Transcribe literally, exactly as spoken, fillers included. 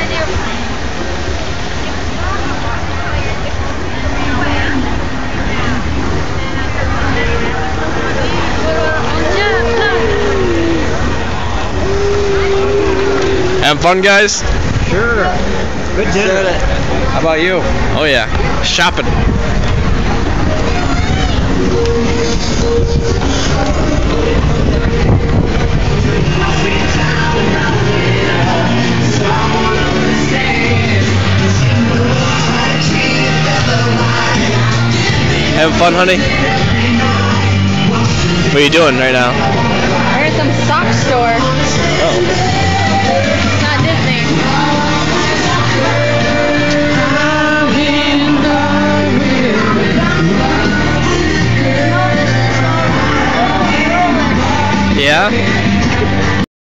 Having fun, guys? Sure. Good dinner. How about you? Oh yeah, shopping. Having fun, honey? What are you doing right now?